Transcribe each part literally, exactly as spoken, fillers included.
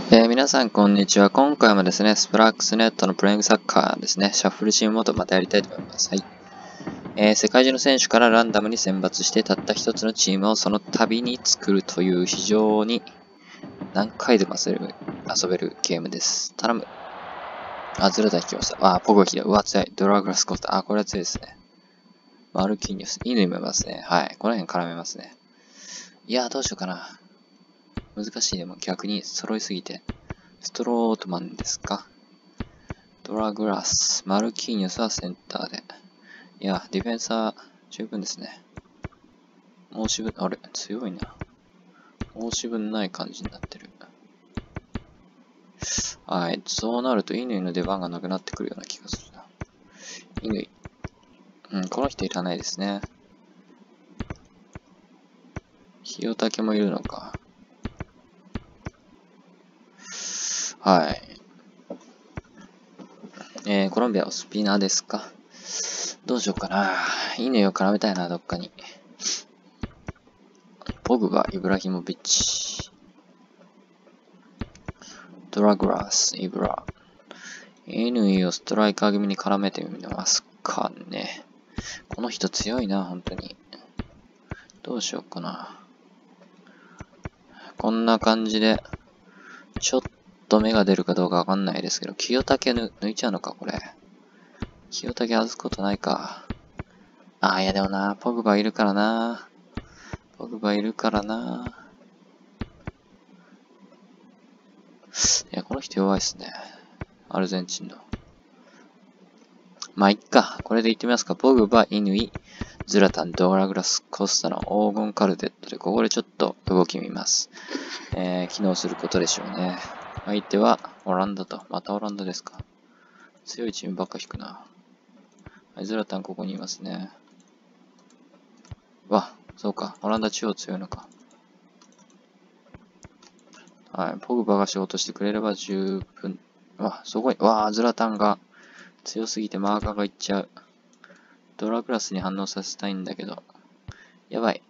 えー皆さん、こんにちは。今回もですね、スプラックスネットのプレイングサッカーですね、シャッフルチームモードまたやりたいと思います。はい。えー世界中の選手からランダムに選抜して、たった一つのチームをその度に作るという非常に何回でも遊べる遊べるゲームです。頼む。あ、ズルタ引きました。あ、ポゴヒだ。うわ、強い。ドラグラスコータ。あ、これは強いですね。マルキーニョス。犬もいますね。はい。この辺絡めますね。いやー、どうしようかな。難しいでも逆に揃いすぎて。ストロートマンですか？ドラグラス。マルキーニョスはセンターで。いや、ディフェンサー十分ですね。申し分、あれ、強いな。申し分ない感じになってる。はい、そうなると乾の出番がなくなってくるような気がするな。乾。うん、この人いらないですね。清武もいるのか。はい。えー、コロンビアはスピナーですか？どうしようかな。乾を絡めたいな、どっかに。ポグバ、イブラヒモビッチ。ドラグラス、イブラ。乾をストライカー組に絡めてみますかね。この人強いな、本当に。どうしようかな。こんな感じで、ちょっと芽が出るかどうかわかんないですけど、清武ぬ抜いちゃうのか、これ。清武外すことないか。ああ、いやでもな、ポグバいるからな。ポグバいるからな。いや、この人弱いっすね。アルゼンチンの。まあ、いっか。これでいってみますか。ポグバ、イヌイ、ズラタン、ドーラグラス、コスタの黄金カルテットで、ここでちょっと動き見ます。えー、機能することでしょうね。相手はオランダと。またオランダですか。強いチームばっか引くな。はい、ズラタンここにいますね。わ、そうか。オランダ中央強いのか。はい、ポグバが仕事してくれれば十分。わ、そこに、わー、ズラタンが強すぎてマーカーがいっちゃう。ドラグラスに反応させたいんだけど。やばい。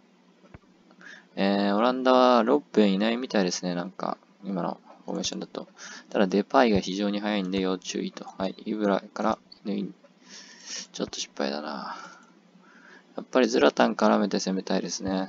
えー、オランダはろっぷんいないみたいですね、なんか。今のフォーメーションだと。ただ、デパイが非常に速いんで要注意と。はい、イブラから抜い、ちょっと失敗だな。やっぱりズラタン絡めて攻めたいですね。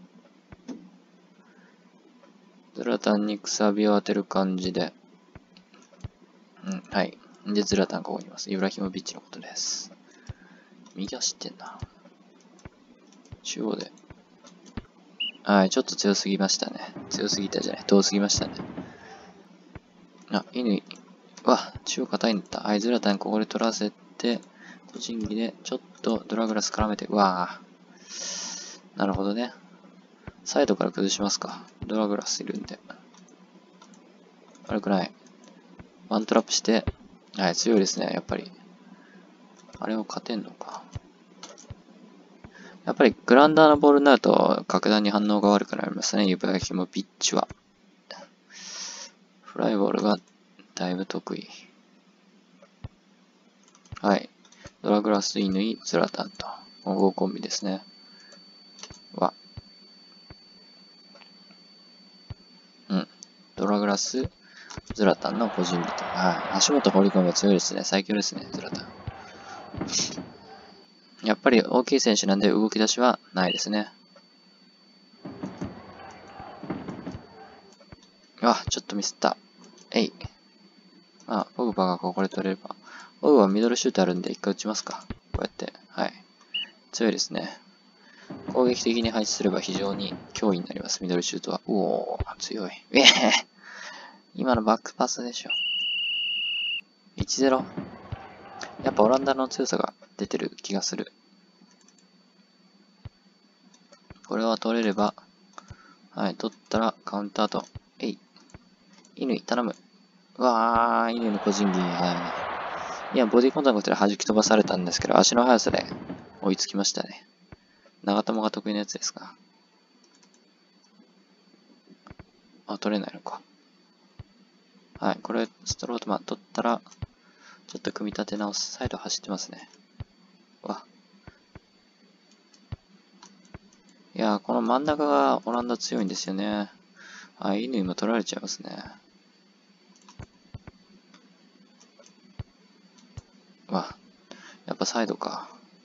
ズラタンにくさびを当てる感じで。うん、はい。で、ズラタンここにいます。イブラヒモビッチのことです。右足ってんな。中央で。はい、ちょっと強すぎましたね。強すぎたじゃない。遠すぎましたね。あ、乾。わ、中央硬いんだった。はい、ズラタンここで取らせて、個人技でちょっとドラグラス絡めて、うわー。なるほどね。サイドから崩しますか。ドラグラスいるんで。悪くない。ワントラップして、はい、強いですね、やっぱり。あれを勝てんのか。やっぱりグラウンダーのボールになると格段に反応が悪くなりますね、ユバヤキモピッチは。フライボールがだいぶ得意。はい。ドラグラス、イヌイ、ズラタンと。ごコンビですね。は。うん。ドラグラス、ズラタンの個人技と。はい。足元放り込みが強いですね。最強ですね、ズラタン。やっぱり大きい選手なんで動き出しはないですね。あ、ちょっとミスった。えい。あ、ポグバがここで取れれば。ポグバはミドルシュートあるんで一回打ちますか。こうやって。はい。強いですね。攻撃的に配置すれば非常に脅威になります、ミドルシュートは。おー、強い。ええ今のバックパスでしょ。いちゼロ。やっぱオランダの強さが出てる気がする。これは取れれば、はい、取ったらカウンターと、えい。乾、頼む。うわー、乾の個人技。はい。いや、ボディコンタクトで弾き飛ばされたんですけど、足の速さで追いつきましたね。長友が得意なやつですか。あ、取れないのか。はい、これ、ストロートマン取ったら、ちょっと組み立て直す。サイド走ってますね。わ。いやー、この真ん中がオランダ強いんですよね。はい、乾も取られちゃいますね。 やっぱサイドか。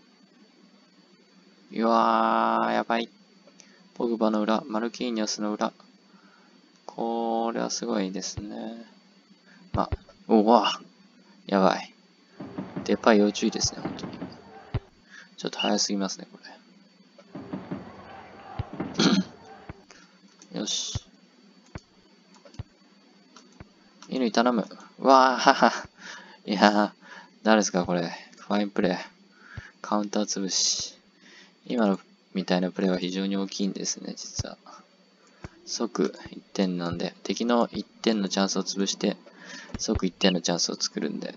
うわー、やばい。ポグバの裏、マルキーニョスの裏。これはすごいですね。まあ、おわやばい。デパイ要注意ですね、本当に。ちょっと早すぎますね、これ。よし。乾頼む。うわーはは。いやー、誰ですか、これ。ファインプレー。カウンター潰し。今のみたいなプレーは非常に大きいんですね、実は。即いってんなんで、敵のいってんのチャンスを潰して、即いってんのチャンスを作るんで、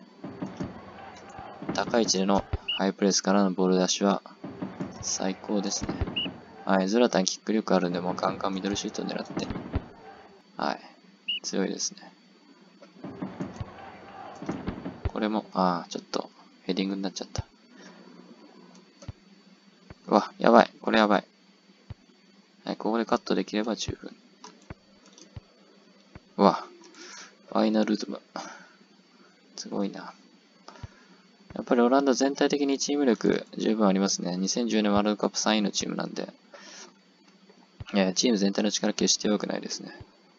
高い位置でのハイプレスからのボールダッシュは最高ですね。はい、ズラタンキック力あるんで、もうガンガンミドルシュートを狙って、はい、強いですね。これも、ああ、ちょっとヘディングになっちゃった。うわ、やばい、これやばい。はい、ここでカットできれば十分。うわ、ファイナルドゥム。すごいな。やっぱりオランダ全体的にチーム力十分ありますね。にせんじゅうねんワールドカップさんいのチームなんで。いや、チーム全体の力決して良くないですね。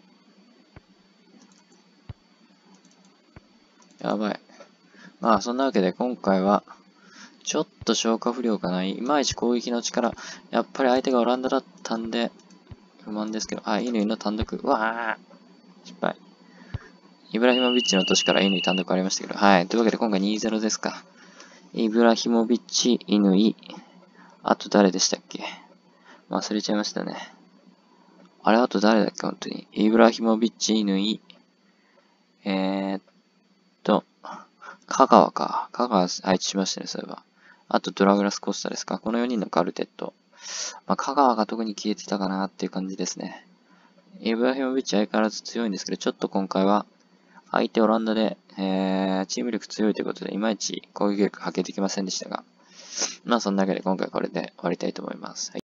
やばい。まあ、そんなわけで今回は、ちょっと消化不良かな。いまいち攻撃の力、やっぱり相手がオランダだったんで、不満ですけど、あ、乾の単独。うわぁ失敗。イブラヒモビッチの年から乾単独ありましたけど、はい。というわけで今回にたいゼロですか。イブラヒモビッチ、乾、あと誰でしたっけ忘れちゃいましたね。あれ、あと誰だっけ本当に。イブラヒモビッチ、乾、えー、っと、香川か。香川配置しましたね、そういえば。あとドラグラス・コスタですか。このよにんのカルテット。まあ、香川が特に消えてたかなっていう感じですね。イブラヒモビッチ相変わらず強いんですけど、ちょっと今回は、相手オランダで、えー、チーム力強いということで、いまいち攻撃力発揮できませんでしたが、まあそんなわけで今回これで終わりたいと思います。はい